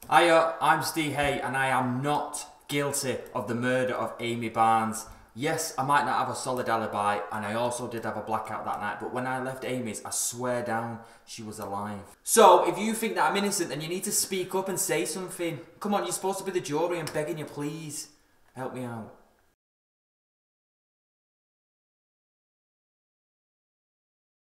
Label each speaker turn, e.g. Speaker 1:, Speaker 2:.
Speaker 1: Hiya, I'm Ste Hay and I am not guilty of the murder of Amy Barnes. Yes, I might not have a solid alibi and I also did have a blackout that night, but when I left Amy's, I swear down, she was alive. So, if you think that I'm innocent, then you need to speak up and say something. Come on, you're supposed to be the jury, I'm begging you, please. Help me out.